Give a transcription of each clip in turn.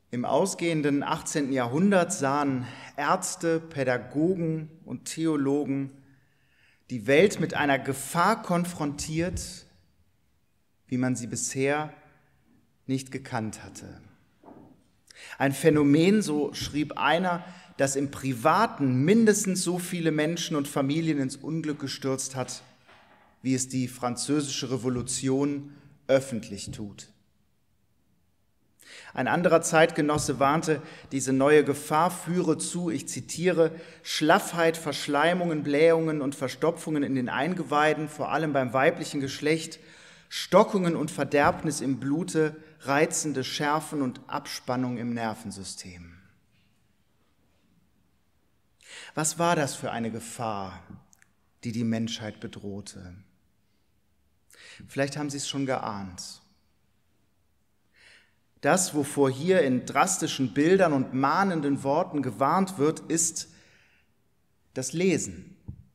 Im ausgehenden 18. Jahrhundert sahen Ärzte, Pädagogen und Theologen die Welt mit einer Gefahr konfrontiert, wie man sie bisher nicht gekannt hatte. Ein Phänomen, so schrieb einer, das im Privaten mindestens so viele Menschen und Familien ins Unglück gestürzt hat, wie es die Französische Revolution öffentlich tut. Ein anderer Zeitgenosse warnte, diese neue Gefahr führe zu, ich zitiere, Schlaffheit, Verschleimungen, Blähungen und Verstopfungen in den Eingeweiden, vor allem beim weiblichen Geschlecht, Stockungen und Verderbnis im Blute, reizende Schärfen und Abspannung im Nervensystem. Was war das für eine Gefahr, die die Menschheit bedrohte? Vielleicht haben Sie es schon geahnt. Das, wovor hier in drastischen Bildern und mahnenden Worten gewarnt wird, ist das Lesen.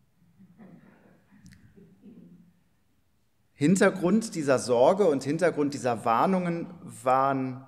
Hintergrund dieser Sorge und Hintergrund dieser Warnungen waren,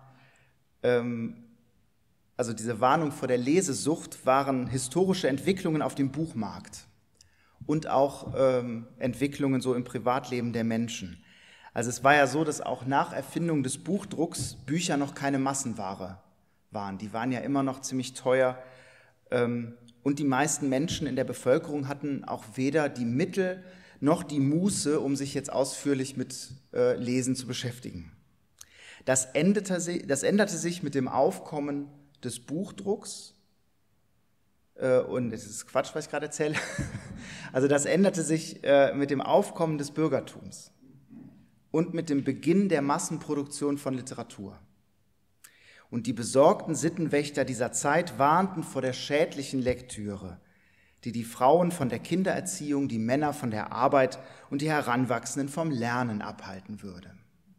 also diese Warnung vor der Lesesucht, waren historische Entwicklungen auf dem Buchmarkt und auch Entwicklungen so im Privatleben der Menschen. Also es war ja so, dass auch nach Erfindung des Buchdrucks Bücher noch keine Massenware waren. Die waren ja immer noch ziemlich teuer und die meisten Menschen in der Bevölkerung hatten auch weder die Mittel noch die Muße, um sich jetzt ausführlich mit Lesen zu beschäftigen. Das änderte sich mit dem Aufkommen des Buchdrucks und es ist Quatsch, was ich gerade erzähle. Also das änderte sich mit dem Aufkommen des Bürgertums und mit dem Beginn der Massenproduktion von Literatur. Und die besorgten Sittenwächter dieser Zeit warnten vor der schädlichen Lektüre, die die Frauen von der Kindererziehung, die Männer von der Arbeit und die Heranwachsenden vom Lernen abhalten würde.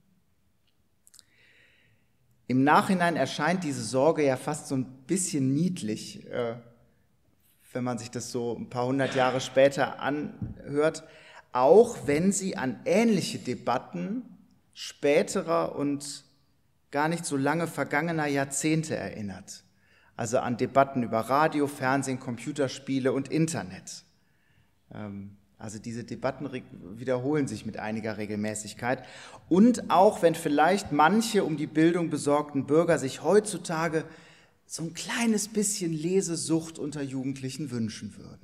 Im Nachhinein erscheint diese Sorge ja fast so ein bisschen niedlich, wenn man sich das so ein paar hundert Jahre später anhört, auch wenn sie an ähnliche Debatten späterer und gar nicht so lange vergangener Jahrzehnte erinnert. Also an Debatten über Radio, Fernsehen, Computerspiele und Internet. Also diese Debatten wiederholen sich mit einiger Regelmäßigkeit. Und auch wenn vielleicht manche um die Bildung besorgten Bürger sich heutzutage so ein kleines bisschen Lesesucht unter Jugendlichen wünschen würden.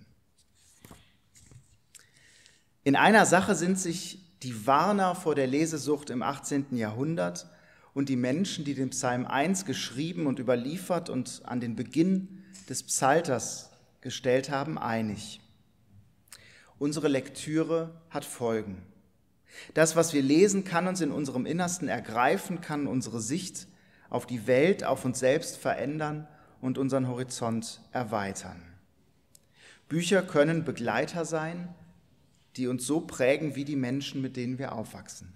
In einer Sache sind sich die Warner vor der Lesesucht im 18. Jahrhundert und die Menschen, die den Psalm 1 geschrieben und überliefert und an den Beginn des Psalters gestellt haben, einig. Unsere Lektüre hat Folgen. Das, was wir lesen, kann uns in unserem Innersten ergreifen, kann unsere Sicht auf die Welt, auf uns selbst verändern und unseren Horizont erweitern. Bücher können Begleiter sein, die uns so prägen wie die Menschen, mit denen wir aufwachsen.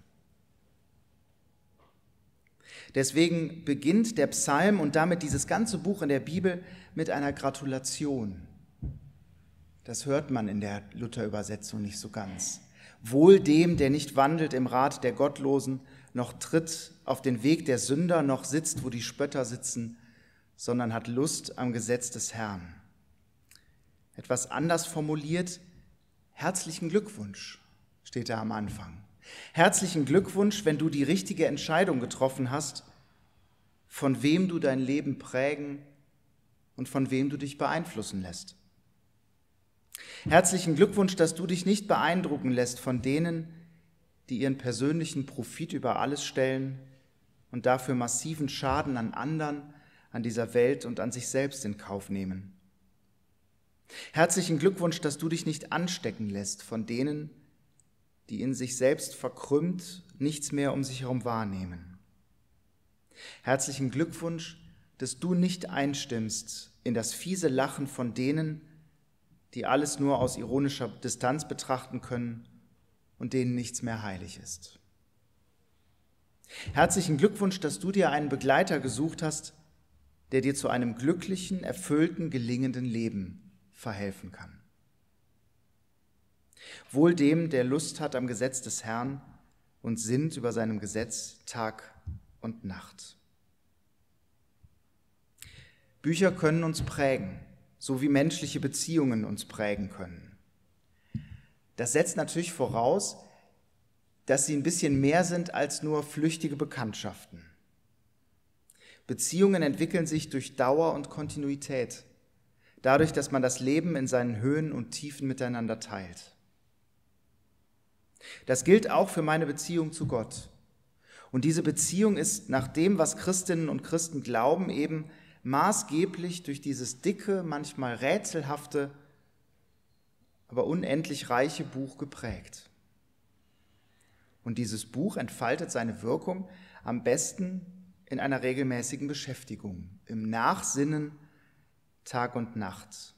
Deswegen beginnt der Psalm und damit dieses ganze Buch in der Bibel mit einer Gratulation. Das hört man in der Luther-Übersetzung nicht so ganz. Wohl dem, der nicht wandelt im Rat der Gottlosen, noch tritt auf den Weg der Sünder, noch sitzt, wo die Spötter sitzen, sondern hat Lust am Gesetz des Herrn. Etwas anders formuliert, herzlichen Glückwunsch, steht da am Anfang. Herzlichen Glückwunsch, wenn du die richtige Entscheidung getroffen hast, von wem du dein Leben prägen und von wem du dich beeinflussen lässt. Herzlichen Glückwunsch, dass du dich nicht beeindrucken lässt von denen, die ihren persönlichen Profit über alles stellen und dafür massiven Schaden an anderen, an dieser Welt und an sich selbst in Kauf nehmen. Herzlichen Glückwunsch, dass du dich nicht anstecken lässt von denen, die in sich selbst verkrümmt nichts mehr um sich herum wahrnehmen. Herzlichen Glückwunsch, dass du nicht einstimmst in das fiese Lachen von denen, die alles nur aus ironischer Distanz betrachten können und denen nichts mehr heilig ist. Herzlichen Glückwunsch, dass du dir einen Begleiter gesucht hast, der dir zu einem glücklichen, erfüllten, gelingenden Leben verhelfen kann. Wohl dem, der Lust hat am Gesetz des Herrn und sinnt über seinem Gesetz Tag und Nacht. Bücher können uns prägen, so wie menschliche Beziehungen uns prägen können. Das setzt natürlich voraus, dass sie ein bisschen mehr sind als nur flüchtige Bekanntschaften. Beziehungen entwickeln sich durch Dauer und Kontinuität, dadurch, dass man das Leben in seinen Höhen und Tiefen miteinander teilt. Das gilt auch für meine Beziehung zu Gott. Und diese Beziehung ist nach dem, was Christinnen und Christen glauben, eben maßgeblich durch dieses dicke, manchmal rätselhafte, aber unendlich reiche Buch geprägt. Und dieses Buch entfaltet seine Wirkung am besten in einer regelmäßigen Beschäftigung, im Nachsinnen Tag und Nacht.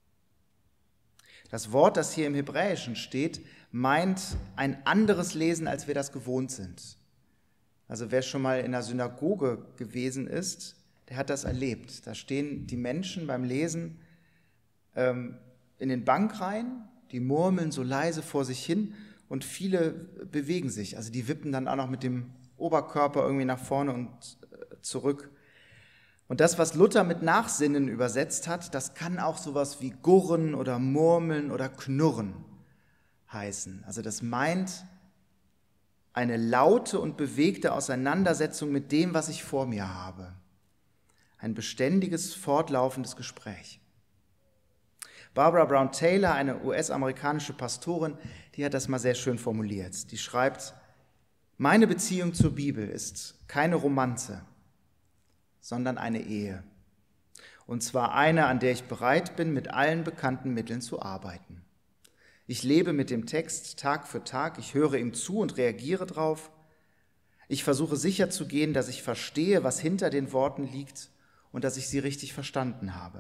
Das Wort, das hier im Hebräischen steht, meint ein anderes Lesen, als wir das gewohnt sind. Also wer schon mal in einer Synagoge gewesen ist, der hat das erlebt. Da stehen die Menschen beim Lesen in den Bankreihen, die murmeln so leise vor sich hin und viele bewegen sich. Also die wippen dann auch noch mit dem Oberkörper irgendwie nach vorne und zurück. Und das, was Luther mit Nachsinnen übersetzt hat, das kann auch sowas wie Gurren oder Murmeln oder Knurren heißen. Also das meint eine laute und bewegte Auseinandersetzung mit dem, was ich vor mir habe. Ein beständiges, fortlaufendes Gespräch. Barbara Brown Taylor, eine US-amerikanische Pastorin, die hat das mal sehr schön formuliert. Die schreibt: Meine Beziehung zur Bibel ist keine Romanze, sondern eine Ehe. Und zwar eine, an der ich bereit bin, mit allen bekannten Mitteln zu arbeiten. Ich lebe mit dem Text Tag für Tag, ich höre ihm zu und reagiere drauf. Ich versuche sicherzugehen, dass ich verstehe, was hinter den Worten liegt und dass ich sie richtig verstanden habe.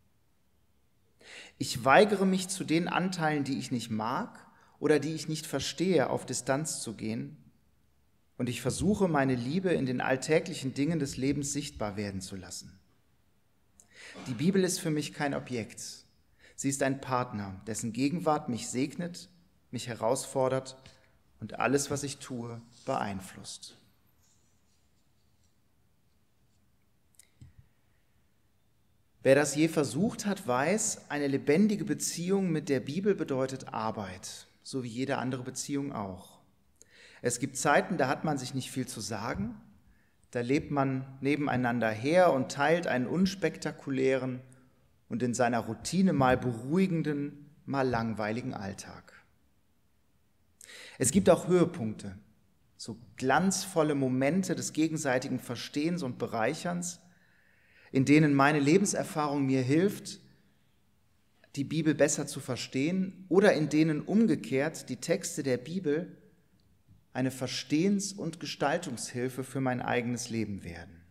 Ich weigere mich, zu den Anteilen, die ich nicht mag oder die ich nicht verstehe, auf Distanz zu gehen. Und ich versuche, meine Liebe in den alltäglichen Dingen des Lebens sichtbar werden zu lassen. Die Bibel ist für mich kein Objekt. Sie ist ein Partner, dessen Gegenwart mich segnet, mich herausfordert und alles, was ich tue, beeinflusst. Wer das je versucht hat, weiß, eine lebendige Beziehung mit der Bibel bedeutet Arbeit, so wie jede andere Beziehung auch. Es gibt Zeiten, da hat man sich nicht viel zu sagen, da lebt man nebeneinander her und teilt einen unspektakulären und in seiner Routine mal beruhigenden, mal langweiligen Alltag. Es gibt auch Höhepunkte, so glanzvolle Momente des gegenseitigen Verstehens und Bereicherns, in denen meine Lebenserfahrung mir hilft, die Bibel besser zu verstehen, oder in denen umgekehrt die Texte der Bibel eine Verstehens- und Gestaltungshilfe für mein eigenes Leben werden.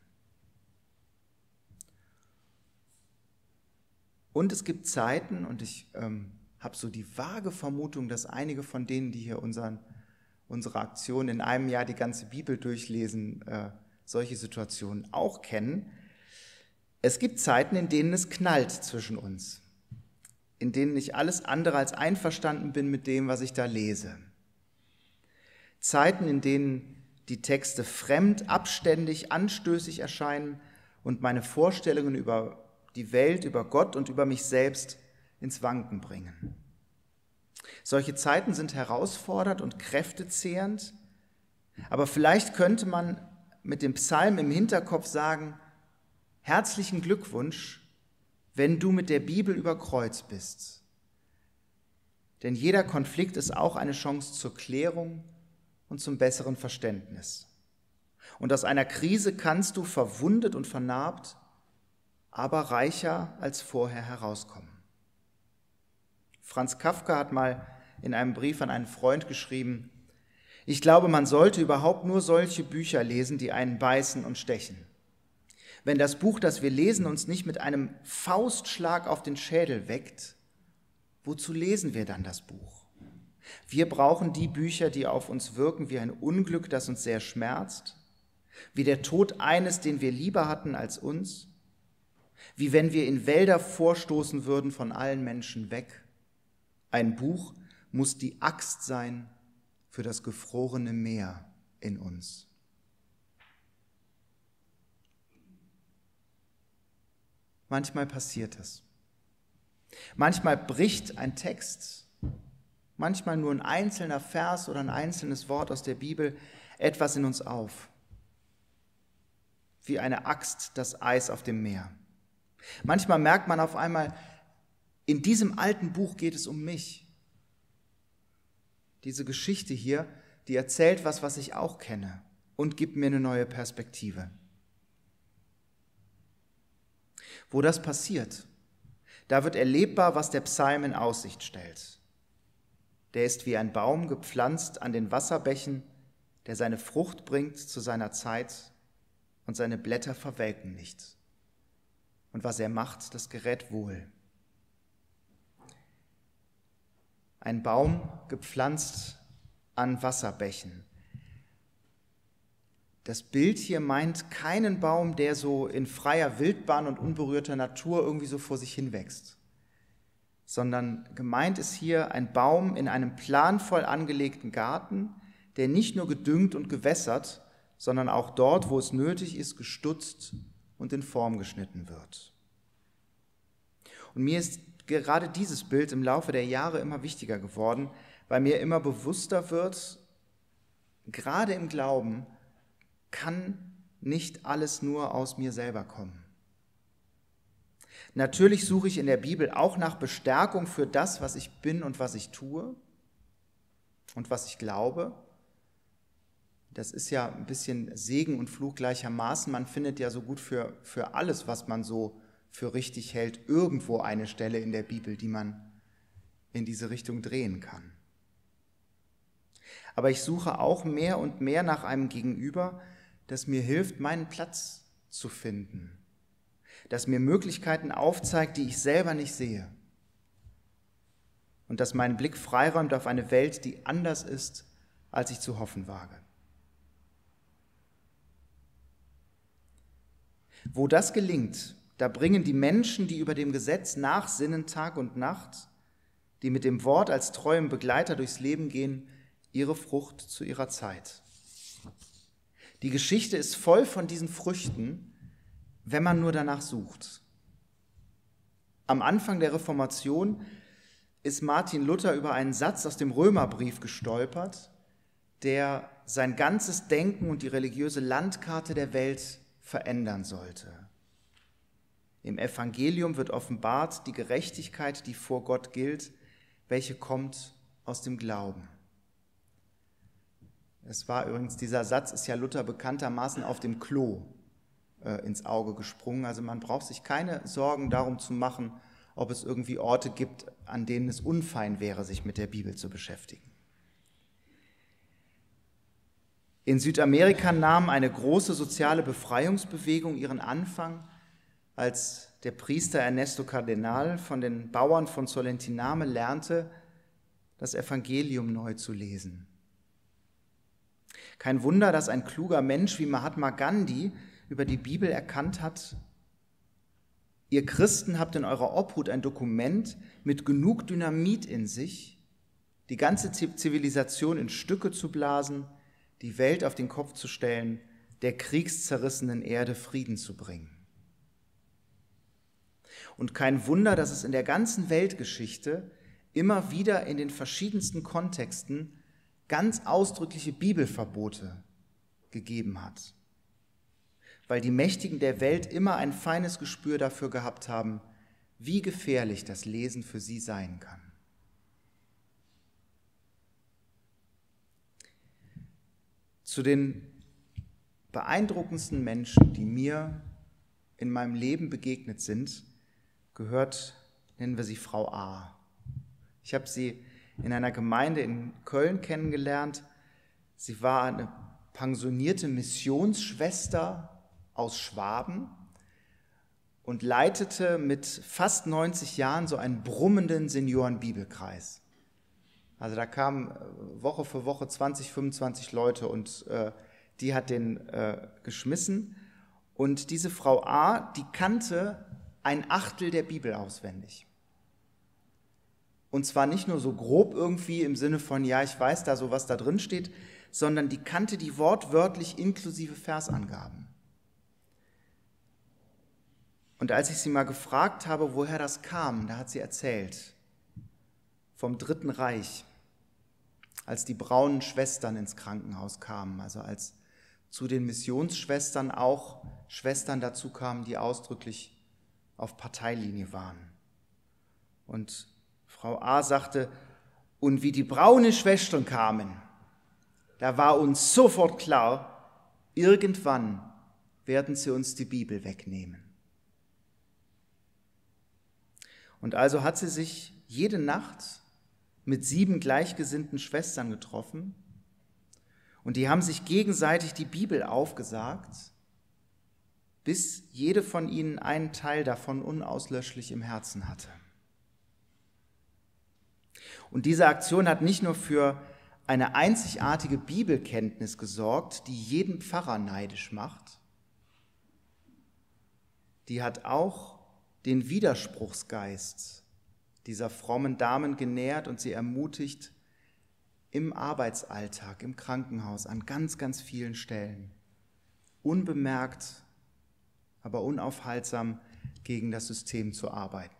Und es gibt Zeiten, und ich habe so die vage Vermutung, dass einige von denen, die hier unsere Aktion in einem Jahr die ganze Bibel durchlesen, solche Situationen auch kennen. Es gibt Zeiten, in denen es knallt zwischen uns, in denen ich alles andere als einverstanden bin mit dem, was ich da lese. Zeiten, in denen die Texte fremd, abständig, anstößig erscheinen und meine Vorstellungen über die Welt, über Gott und über mich selbst ins Wanken bringen. Solche Zeiten sind herausfordernd und kräftezehrend, aber vielleicht könnte man mit dem Psalm im Hinterkopf sagen: Herzlichen Glückwunsch, wenn du mit der Bibel über Kreuz bist. Denn jeder Konflikt ist auch eine Chance zur Klärung und zum besseren Verständnis. Und aus einer Krise kannst du verwundet und vernarbt, aber reicher als vorher herauskommen. Franz Kafka hat mal in einem Brief an einen Freund geschrieben: Ich glaube, man sollte überhaupt nur solche Bücher lesen, die einen beißen und stechen. Wenn das Buch, das wir lesen, uns nicht mit einem Faustschlag auf den Schädel weckt, wozu lesen wir dann das Buch? Wir brauchen die Bücher, die auf uns wirken wie ein Unglück, das uns sehr schmerzt, wie der Tod eines, den wir lieber hatten als uns, wie wenn wir in Wälder vorstoßen würden von allen Menschen weg. Ein Buch muss die Axt sein für das gefrorene Meer in uns. manchmal passiert es. Manchmal bricht ein Text, manchmal nur ein einzelner Vers oder ein einzelnes Wort aus der Bibel etwas in uns auf. Wie eine Axt das Eis auf dem Meer. Manchmal merkt man auf einmal, in diesem alten Buch geht es um mich. Diese Geschichte hier, die erzählt was ich auch kenne und gibt mir eine neue Perspektive. Wo das passiert, da wird erlebbar, was der Psalm in Aussicht stellt. Der ist wie ein Baum gepflanzt an den Wasserbächen, der seine Frucht bringt zu seiner Zeit und seine Blätter verwelken nicht. Und was er macht, das gerät wohl. Ein Baum gepflanzt an Wasserbächen. Das Bild hier meint keinen Baum, der so in freier Wildbahn und unberührter Natur irgendwie so vor sich hin wächst, sondern gemeint ist hier ein Baum in einem planvoll angelegten Garten, der nicht nur gedüngt und gewässert, sondern auch dort, wo es nötig ist, gestutzt und in Form geschnitten wird. Und mir ist gerade dieses Bild im Laufe der Jahre immer wichtiger geworden, weil mir immer bewusster wird, gerade im Glauben kann nicht alles nur aus mir selber kommen. Natürlich suche ich in der Bibel auch nach Bestärkung für das, was ich bin und was ich tue und was ich glaube. Das ist ja ein bisschen Segen und Fluch gleichermaßen. Man findet ja so gut für alles, was man so für richtig hält, irgendwo eine Stelle in der Bibel, die man in diese Richtung drehen kann. Aber ich suche auch mehr und mehr nach einem Gegenüber, das mir hilft, meinen Platz zu finden, das mir Möglichkeiten aufzeigt, die ich selber nicht sehe und das meinen Blick freiräumt auf eine Welt, die anders ist, als ich zu hoffen wage. Wo das gelingt, da bringen die Menschen, die über dem Gesetz nachsinnen Tag und Nacht, die mit dem Wort als treuem Begleiter durchs Leben gehen, ihre Frucht zu ihrer Zeit. Die Geschichte ist voll von diesen Früchten, wenn man nur danach sucht. Am Anfang der Reformation ist Martin Luther über einen Satz aus dem Römerbrief gestolpert, der sein ganzes Denken und die religiöse Landkarte der Welt verändern sollte. Im Evangelium wird offenbart die Gerechtigkeit, die vor Gott gilt, welche kommt aus dem Glauben. Es war übrigens, dieser Satz ist ja Luther bekanntermaßen auf dem Klo ins Auge gesprungen. Also man braucht sich keine Sorgen darum zu machen, ob es irgendwie Orte gibt, an denen es unfein wäre, sich mit der Bibel zu beschäftigen. In Südamerika nahm eine große soziale Befreiungsbewegung ihren Anfang, als der Priester Ernesto Cardenal von den Bauern von Solentiname lernte, das Evangelium neu zu lesen. Kein Wunder, dass ein kluger Mensch wie Mahatma Gandhi über die Bibel erkannt hat: Ihr Christen habt in eurer Obhut ein Dokument mit genug Dynamit in sich, die ganze Zivilisation in Stücke zu blasen, die Welt auf den Kopf zu stellen, der kriegszerrissenen Erde Frieden zu bringen. Und kein Wunder, dass es in der ganzen Weltgeschichte immer wieder in den verschiedensten Kontexten ganz ausdrückliche Bibelverbote gegeben hat, weil die Mächtigen der Welt immer ein feines Gespür dafür gehabt haben, wie gefährlich das Lesen für sie sein kann. Zu den beeindruckendsten Menschen, die mir in meinem Leben begegnet sind, gehört, nennen wir sie Frau A. Ich habe sie in einer Gemeinde in Köln kennengelernt. Sie war eine pensionierte Missionsschwester aus Schwaben und leitete mit fast 90 Jahren so einen brummenden Seniorenbibelkreis. Also da kamen Woche für Woche 20, 25 Leute und die hat den geschmissen. Und diese Frau A, die kannte ein Achtel der Bibel auswendig. Und zwar nicht nur so grob irgendwie im Sinne von, ja, ich weiß da so, was da drin steht, sondern die kannte die wortwörtlich inklusive Versangaben. Und als ich sie mal gefragt habe, woher das kam, da hat sie erzählt, vom Dritten Reich, als die braunen Schwestern ins Krankenhaus kamen, also als zu den Missionsschwestern auch Schwestern dazu kamen, die ausdrücklich auf Parteilinie waren. Und Frau A. sagte, und wie die braunen Schwestern kamen, da war uns sofort klar, irgendwann werden sie uns die Bibel wegnehmen. Und also hat sie sich jede Nacht mit 7 gleichgesinnten Schwestern getroffen und die haben sich gegenseitig die Bibel aufgesagt, bis jede von ihnen einen Teil davon unauslöschlich im Herzen hatte. Und diese Aktion hat nicht nur für eine einzigartige Bibelkenntnis gesorgt, die jeden Pfarrer neidisch macht, die hat auch den Widerspruchsgeist dieser frommen Damen genährt und sie ermutigt, im Arbeitsalltag, im Krankenhaus, an ganz, ganz vielen Stellen, unbemerkt, aber unaufhaltsam gegen das System zu arbeiten.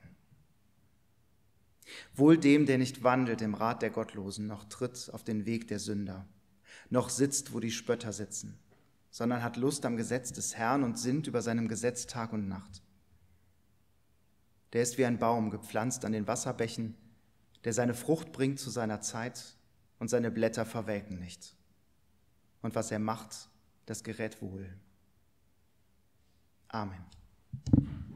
Wohl dem, der nicht wandelt im Rat der Gottlosen, noch tritt auf den Weg der Sünder, noch sitzt, wo die Spötter sitzen, sondern hat Lust am Gesetz des Herrn und sinnt über seinem Gesetz Tag und Nacht. Der ist wie ein Baum, gepflanzt an den Wasserbächen, der seine Frucht bringt zu seiner Zeit und seine Blätter verwelken nicht. Und was er macht, das gerät wohl. Amen.